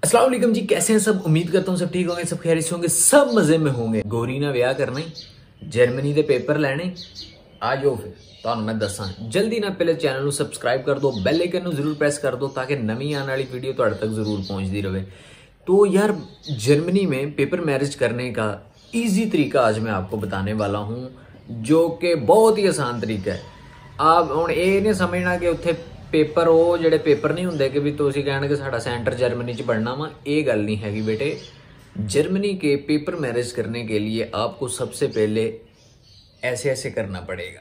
अस्सलाम वालेकुम जी, कैसे हैं सब। उम्मीद करता हूँ सब ठीक होंगे, सब खैरियत से होंगे, सब मजे में होंगे। गोरी ना विआह करना ही जर्मनी दे पेपर लेने आ जाओ। फिर तो मैं दसा जल्दी ना पहले चैनल को सब्सक्राइब कर दो, बेल आइकन जरूर प्रेस कर दो ताकि नवी आने वाली वीडियो तुहाडे तक जरूर पहुंचती रहे। तो यार जर्मनी में पेपर मैरिज करने का ईजी तरीका आज मैं आपको बताने वाला हूँ, जो कि बहुत ही आसान तरीका है। आप हुण ये नहीं समझना कि उत्थे पेपर वो जेडे पेपर नहीं होंगे कि भी तुसीं कहण कि साडा सेंटर जर्मनी च बनना वा, ये गल नहीं हैगी बेटे। जर्मनी के पेपर मैरिज करने के लिए आपको सबसे पहले ऐसे ऐसे करना पड़ेगा।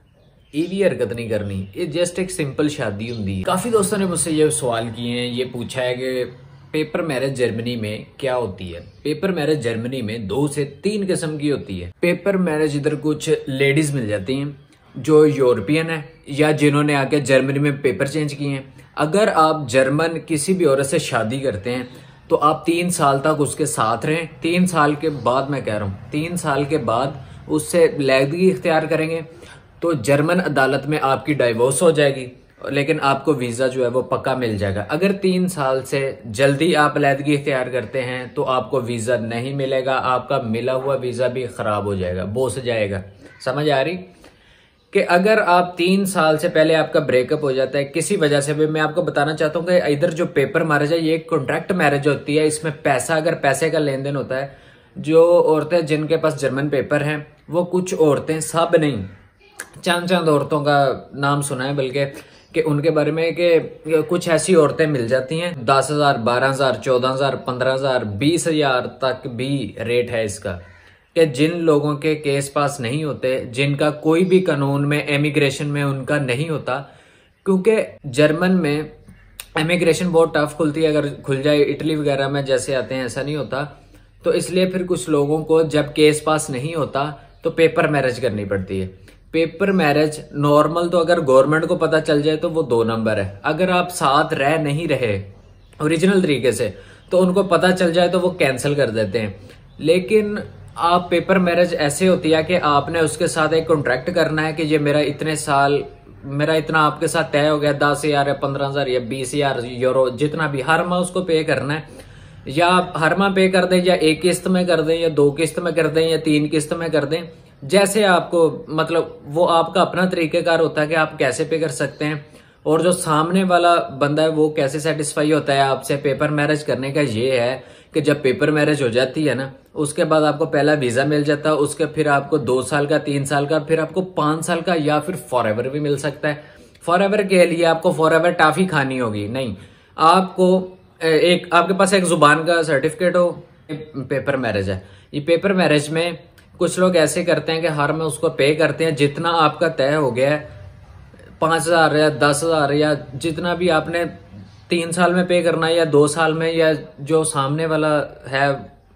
ये भी हरकत नहीं करनी, ये जस्ट एक सिंपल शादी होंगी। काफी दोस्तों ने मुझसे ये सवाल किए हैं, ये पूछा है कि पेपर मैरिज जर्मनी में क्या होती है। पेपर मैरिज जर्मनी में 2 से 3 किस्म की होती है। पेपर मैरिज इधर कुछ लेडीज मिल जाती हैं जो यूरोपियन है या जिन्होंने आके जर्मनी में पेपर चेंज किए हैं। अगर आप जर्मन किसी भी औरत से शादी करते हैं तो आप 3 साल तक उसके साथ रहें। 3 साल के बाद, मैं कह रहा हूँ 3 साल के बाद उससे अलहदगी इख्तियार करेंगे तो जर्मन अदालत में आपकी डाइवोर्स हो जाएगी, लेकिन आपको वीजा जो है वो पक्का मिल जाएगा। अगर 3 साल से जल्दी आप अलहदगी इख्तियार करते हैं तो आपको वीजा नहीं मिलेगा, आपका मिला हुआ वीजा भी खराब हो जाएगा, बोस जाएगा। समझ आ रही कि अगर आप 3 साल से पहले आपका ब्रेकअप हो जाता है किसी वजह से भी, मैं आपको बताना चाहता हूँ कि इधर जो पेपर मैरिज है ये कॉन्ट्रैक्ट मैरिज होती है। इसमें पैसा, अगर पैसे का लेन देन होता है। जो औरतें जिनके पास जर्मन पेपर हैं, वो कुछ औरतें, सब नहीं, चंद औरतों का नाम सुना है बल्कि कि उनके बारे में कि कुछ ऐसी औरतें मिल जाती हैं 10,000, 12,000, 14,000, 15,000, 20,000 तक भी रेट है इसका, कि जिन लोगों के केस पास नहीं होते, जिनका कोई भी कानून में, इमिग्रेशन में उनका नहीं होता, क्योंकि जर्मन में इमिग्रेशन बहुत टफ खुलती है। अगर खुल जाए इटली वगैरह में जैसे आते हैं ऐसा नहीं होता, तो इसलिए फिर कुछ लोगों को जब केस पास नहीं होता तो पेपर मैरिज करनी पड़ती है। पेपर मैरिज नॉर्मल तो अगर गवर्नमेंट को पता चल जाए तो वो 2 नंबर है। अगर आप साथ रह नहीं रहे ओरिजिनल तरीके से तो उनको पता चल जाए तो वो कैंसिल कर देते हैं। लेकिन आप पेपर मैरिज ऐसे होती है कि आपने उसके साथ एक कॉन्ट्रैक्ट करना है कि ये मेरा इतने साल, मेरा इतना आपके साथ तय हो गया, 10,000 या 15,000 या 20,000 यूरो, जितना भी हर माह उसको पे करना है। या हर माह पे कर दें, या एक किस्त में कर दें, या 2 किस्त में कर दें, या 3 किस्त में कर दें, जैसे आपको, मतलब वो आपका अपना तरीकेकार होता है कि आप कैसे पे कर सकते हैं। और जो सामने वाला बंदा है वो कैसे सेटिस्फाई होता है आपसे पेपर मैरिज करने का, ये है कि जब पेपर मैरिज हो जाती है ना, उसके बाद आपको पहला वीजा मिल जाता है, उसके फिर आपको 2 साल का, 3 साल का, फिर आपको 5 साल का, या फिर फॉरएवर भी मिल सकता है। फॉरएवर के लिए आपको फॉरएवर टाफी खानी होगी नहीं, आपको एक, आपके पास एक जुबान का सर्टिफिकेट हो। पेपर मैरिज है, ये पेपर मैरिज में कुछ लोग ऐसे करते हैं कि हर में उसको पे करते हैं, जितना आपका तय हो गया है 5,000 या 10,000 या जितना भी आपने 3 साल में पे करना है या 2 साल में, या जो सामने वाला है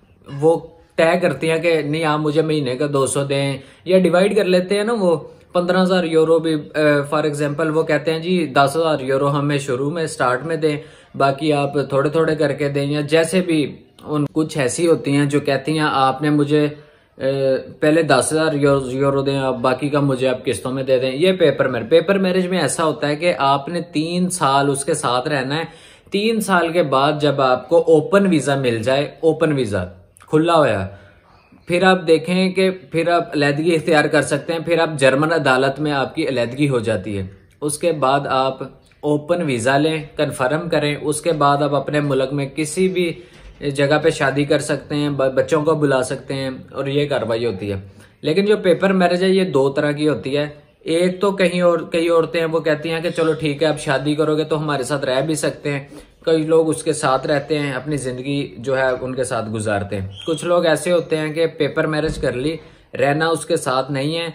वो तय करती है कि नहीं आप मुझे महीने का 200 दें, या डिवाइड कर लेते हैं ना वो 15,000 यूरो भी। फॉर एग्जांपल वो कहते हैं जी 10,000 यूरो हमें शुरू में स्टार्ट में दें, बाकी आप थोड़े थोड़े करके दें, या जैसे भी। उन कुछ ऐसी होती हैं जो कहती हैं आपने मुझे पहले 10,000 यूरो दें, आप बाकी का मुझे आप किस्तों में दे दें। ये पेपर मैरिज में ऐसा होता है कि आपने 3 साल उसके साथ रहना है। 3 साल के बाद जब आपको ओपन वीजा मिल जाए, ओपन वीजा खुला हुआ, फिर आप देखें कि फिर आप अलहदगी इख्तियार कर सकते हैं। फिर आप जर्मन अदालत में आपकी अलहदगी हो जाती है। उसके बाद आप ओपन वीजा लें, कन्फर्म करें, उसके बाद आप अपने मुल्क में किसी भी जगह पे शादी कर सकते हैं, बच्चों को बुला सकते हैं, और ये कार्रवाई होती है। लेकिन जो पेपर मैरिज है ये 2 तरह की होती है। एक तो कई औरतें हैं वो कहती हैं कि चलो ठीक है, आप शादी करोगे तो हमारे साथ रह भी सकते हैं। कई लोग उसके साथ रहते हैं, अपनी जिंदगी जो है उनके साथ गुजारते हैं। कुछ लोग ऐसे होते हैं कि पेपर मैरिज कर ली, रहना उसके साथ नहीं है,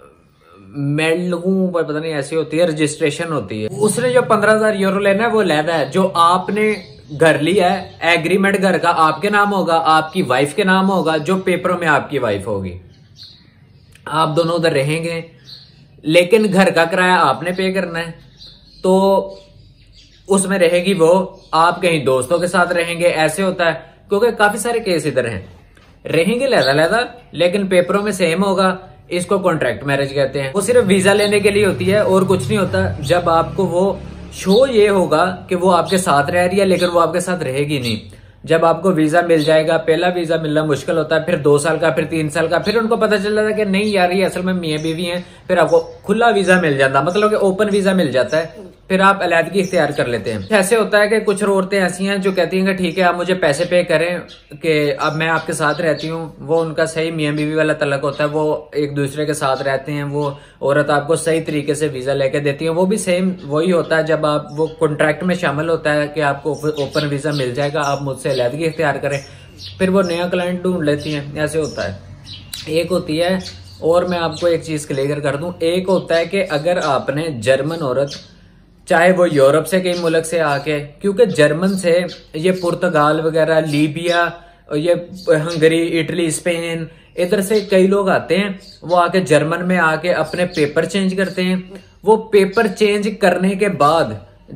मेलू पता नहीं ऐसी होती है, रजिस्ट्रेशन होती है। उसने जो 15,000 यूरो लेना है वो लेना है। जो आपने घर लिया है, एग्रीमेंट घर का आपके नाम होगा, आपकी वाइफ के नाम होगा, जो पेपरों में आपकी वाइफ होगी। आप दोनों उधर रहेंगे, लेकिन घर का किराया आपने पे करना है। तो उसमें रहेगी वो, आप कहीं दोस्तों के साथ रहेंगे, ऐसे होता है। क्योंकि काफी सारे केस इधर हैं, रहेंगे लहदा लेकिन पेपरों में सेम होगा। इसको कॉन्ट्रैक्ट मैरिज कहते हैं। वो सिर्फ वीजा लेने के लिए होती है और कुछ नहीं होता। जब आपको वो शो ये होगा कि वो आपके साथ रह रही है, लेकिन वो आपके साथ रहेगी नहीं। जब आपको वीजा मिल जाएगा, पहला वीजा मिलना मुश्किल होता है, फिर 2 साल का, फिर 3 साल का, फिर उनको पता चल जाता है कि नहीं यार ये असल में मियां बीवी हैं, फिर आपको खुला वीजा मिल जाता, मतलब कि ओपन वीजा मिल जाता है, फिर आप अलहदगी इख्तियार कर लेते हैं। ऐसे होता है कि कुछ औरतें ऐसी हैं जो कहती हैं कि ठीक है आप मुझे पैसे पे करें कि अब मैं आपके साथ रहती हूँ। वो उनका सही मियां बीवी वाला तलक होता है, वो एक दूसरे के साथ रहते हैं, वो औरत आपको सही तरीके से वीजा लेके देती है। वो भी सेम वही होता है, जब आप वो कॉन्ट्रैक्ट में शामिल होता है कि आपको ओपन वीजा मिल जाएगा, आप मुझसे अलहदगी इख्तियार करें, फिर वो नया क्लाइंट ढूंढ लेती हैं। ऐसे होता है। एक होती है, और मैं आपको एक चीज क्लियर कर दूं, एक होता है कि अगर आपने जर्मन औरत, चाहे वो यूरोप से कई मुल्क से आके, क्योंकि जर्मन से ये पुर्तगाल वगैरह, लीबिया, ये हंगरी, इटली, स्पेन, इधर से कई लोग आते हैं। वो आके जर्मन में आके अपने पेपर चेंज करते हैं। वो पेपर चेंज करने के बाद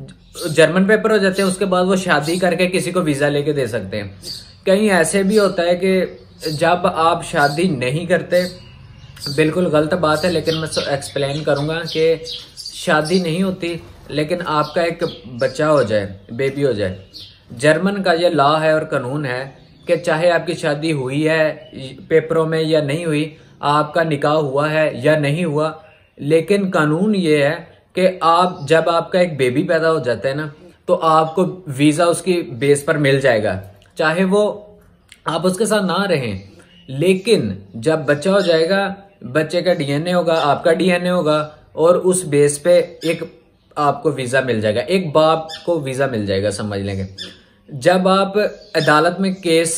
जर्मन पेपर हो जाते हैं, उसके बाद वो शादी करके किसी को वीजा लेके दे सकते हैं। कहीं ऐसे भी होता है कि जब आप शादी नहीं करते, बिल्कुल गलत बात है, लेकिन मैं एक्सप्लेन करूंगा कि शादी नहीं होती लेकिन आपका एक बच्चा हो जाए, बेबी हो जाए। जर्मन का ये लॉ है और कानून है कि चाहे आपकी शादी हुई है पेपरों में या नहीं हुई, आपका निकाह हुआ है या नहीं हुआ, लेकिन कानून ये है कि आप जब आपका एक बेबी पैदा हो जाता है ना, तो आपको वीजा उसकी बेस पर मिल जाएगा, चाहे वो आप उसके साथ ना रहें। लेकिन जब बच्चा हो जाएगा, बच्चे का डीएनए होगा, आपका डीएनए होगा, और उस बेस पे एक आपको वीजा मिल जाएगा, एक बाप को वीजा मिल जाएगा, समझ लेंगे। जब आप अदालत में केस,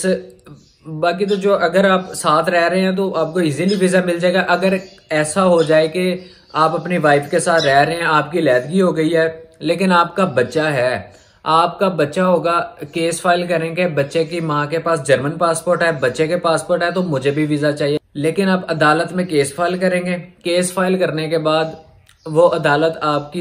बाकी तो जो अगर आप साथ रह रहे हैं तो आपको इजीली वीजा मिल जाएगा। अगर ऐसा हो जाए कि आप अपनी वाइफ के साथ रह रहे हैं, आपकी अलहदगी हो गई है, लेकिन आपका बच्चा है, आपका बच्चा होगा, केस फाइल करेंगे, बच्चे की माँ के पास जर्मन पासपोर्ट है, बच्चे के पासपोर्ट है, तो मुझे भी वीजा चाहिए। लेकिन आप अदालत में केस फाइल करेंगे, केस फाइल करने के बाद वो अदालत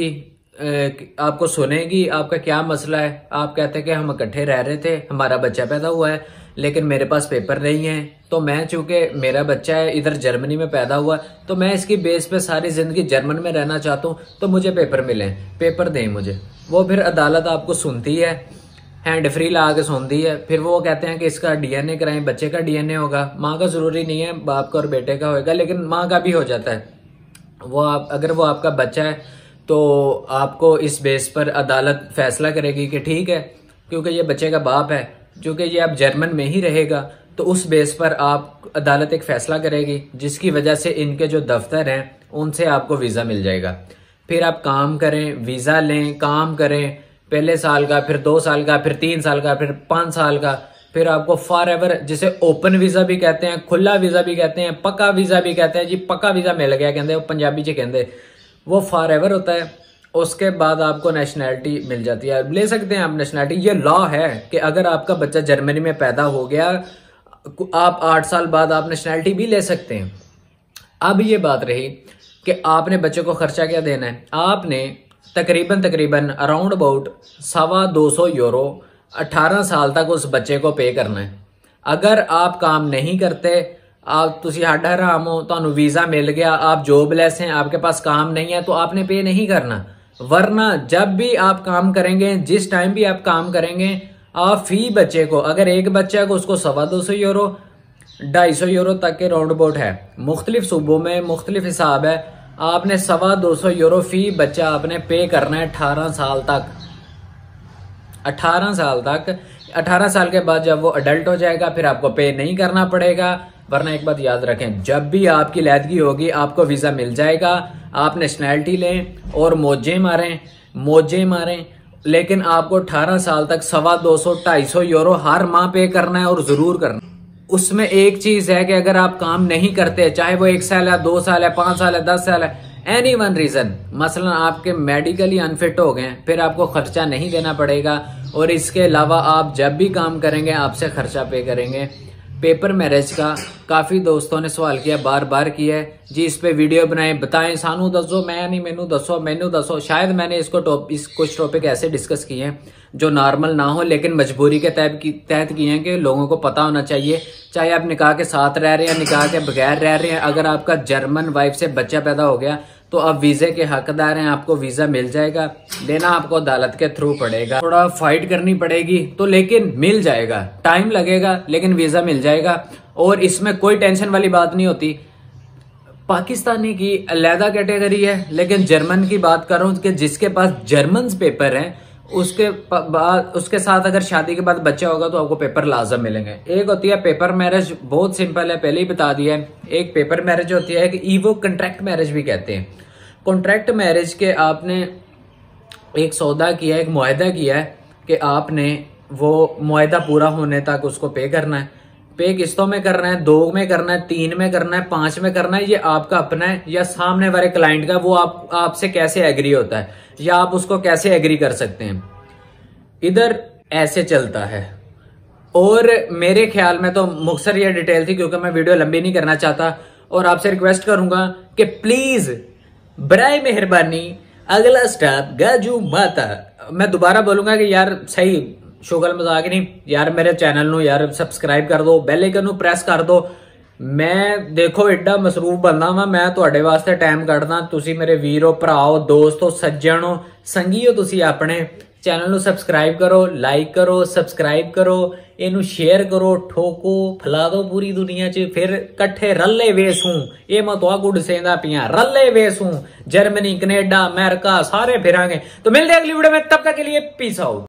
आपको सुनेगी, आपका क्या मसला है। आप कहते हैं कि हम इकट्ठे रह रहे थे, हमारा बच्चा पैदा हुआ है, लेकिन मेरे पास पेपर नहीं है, तो मैं चूंकि मेरा बच्चा है इधर जर्मनी में पैदा हुआ, तो मैं इसकी बेस पे सारी जिंदगी जर्मन में रहना चाहता हूँ, तो मुझे पेपर मिले, पेपर दें मुझे। वो फिर अदालत आपको सुनती है, हैंड फ्री ला के सुनती है। फिर वो कहते हैं कि इसका डीएनए कराएं, बच्चे का डीएनए होगा, माँ का जरूरी नहीं है, बाप का और बेटे का होगा, लेकिन माँ का भी हो जाता है। अगर वो आपका बच्चा है तो आपको इस बेस पर अदालत फैसला करेगी कि ठीक है, क्योंकि ये बच्चे का बाप है, क्योंकि ये अब जर्मन में ही रहेगा, तो उस बेस पर आप अदालत एक फैसला करेगी, जिसकी वजह से इनके जो दफ्तर हैं उनसे आपको वीजा मिल जाएगा। फिर आप काम करें, वीजा लें, काम करें, पहले साल का, फिर 2 साल का, फिर 3 साल का, फिर 5 साल का, फिर आपको फॉर एवर, जिसे ओपन वीजा भी कहते हैं, खुला वीजा भी कहते हैं, पक्का वीजा भी कहते हैं जी, पक्का वीजा मिल गया कहते, वो पंजाबी च कहते, वो फॉर एवर होता है। उसके बाद आपको नेशनैलिटी मिल जाती है, ले सकते हैं आप नेशनैलिटी। ये लॉ है कि अगर आपका बच्चा जर्मनी में पैदा हो गया, आप 8 साल बाद आप नेशनैलिटी भी ले सकते हैं। अब ये बात रही कि आपने बच्चे को खर्चा क्या देना है। आपने तकरीबन अराउंड अबाउट 225 यूरो 18 साल तक उस बच्चे को पे करना है। अगर आप काम नहीं करते, आप तुसी हड्ड हराम हो, ਤੁਹਾਨੂੰ वीजा मिल गया, आप जॉबलेस हैं, आपके पास काम नहीं है, तो आपने पे नहीं करना। वरना जब भी आप काम करेंगे, जिस टाइम भी आप काम करेंगे, आप फी बच्चे को, अगर एक बच्चा को, उसको 225 यूरो 250 यूरो तक के राउंड अबाउट है, मुख्तलिफ सूबों में मुख्तलिफ हिसाब है, आपने 225 यूरो फी बच्चा आपने पे करना है 18 साल तक। 18 साल तक, 18 साल के बाद जब वो अडल्ट हो जाएगा फिर आपको पे नहीं करना पड़ेगा। वरना एक बात याद रखें, जब भी आपकी लैदगी होगी आपको वीजा मिल जाएगा, आप नेशनैलिटी लें और मौजे मारें, लेकिन आपको 18 साल तक 225 यूरो हर माह पे करना है, और जरूर करना। उसमें एक चीज है कि अगर आप काम नहीं करते, चाहे वो 1 साल है, 2 साल है, 5 साल है, 10 साल है, एनी वन रीजन, मसलन आपके मेडिकली अनफिट हो गए, फिर आपको खर्चा नहीं देना पड़ेगा। और इसके अलावा आप जब भी काम करेंगे आपसे खर्चा पे करेंगे। पेपर मैरिज का काफी दोस्तों ने सवाल किया, बार बार किया है जी, इस पे वीडियो बनाए, बताएं, सानू दसो, मैं नहीं, मैनू दसो। शायद मैंने इस कुछ टॉपिक ऐसे डिस्कस किए हैं जो नॉर्मल ना हो, लेकिन मजबूरी के तहत किए हैं कि लोगों को पता होना चाहिए। चाहे आप निकाह के साथ रह रहे हैं, निकाह के बगैर रह रहे हैं, अगर आपका जर्मन वाइफ से बच्चा पैदा हो गया तो आप वीजे के हकदार हैं, आपको वीजा मिल जाएगा। लेना आपको अदालत के थ्रू पड़ेगा, थोड़ा फाइट करनी पड़ेगी तो, लेकिन मिल जाएगा। टाइम लगेगा लेकिन वीजा मिल जाएगा। और इसमें कोई टेंशन वाली बात नहीं होती। पाकिस्तानी की अलहदा कैटेगरी है, लेकिन जर्मन की बात कर रहा हूं कि जिसके पास जर्मन पेपर है उसके साथ अगर शादी के बाद बच्चा होगा तो आपको पेपर लाजम मिलेंगे। एक होती है पेपर मैरिज, बहुत सिंपल है, पहले ही बता दिया है। एक पेपर मैरिज होती है कि ईवो कॉन्ट्रैक्ट मैरिज भी कहते हैं। कॉन्ट्रैक्ट मैरिज के आपने एक सौदा किया, एक मुआहदा किया है कि आपने वो मुआहदा पूरा होने तक उसको पे करना है। पे किस्तों में करना है, 2 में करना है, 3 में करना है, 5 में करना है, ये आपका अपना है या सामने वाले क्लाइंट का, वो आपसे कैसे एग्री होता है या आप उसको कैसे एग्री कर सकते हैं। इधर ऐसे चलता है। और मेरे ख्याल में तो मुख्तसर ये डिटेल थी क्योंकि मैं वीडियो लंबी नहीं करना चाहता। और आपसे रिक्वेस्ट करूंगा कि प्लीज बराए मेहरबानी अगला स्टॉप गाजू माता। मैं दोबारा बोलूंगा कि यार सही शोगल मजाक नहीं यार, मेरे चैनल नु यार सबसक्राइब कर दो, बेल आइकन नु प्रेस कर दो। मैं देखो एडा मसरूफ बंदा वा, मैं तुहाडे वास्ते टाइम कढदा। तुसी मेरे वीरो, भराओ, दोस्तों, सज्जनों, संगीओ, तुसी अपने चैनल नु सबसक्राइब करो, लाइक करो, सबसक्राइब करो, इनू शेयर करो, ठोको, फैला दो पूरी दुनिया च। फिर कट्ठे रले वेसू, ये मैं तो गुड सेंदा पिया, रले वेसू जर्मनी, कनेडा, अमेरिका सारे फिरांगे। तो मिलते हैं अगली वीडियो में, तब तक के लिए पीस आउट।